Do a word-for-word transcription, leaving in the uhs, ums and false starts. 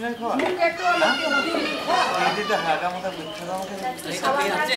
মুখে একটু আমাকে ওদিকে খা। এই দিতে হাগা মাথা বুঝতে আমাকে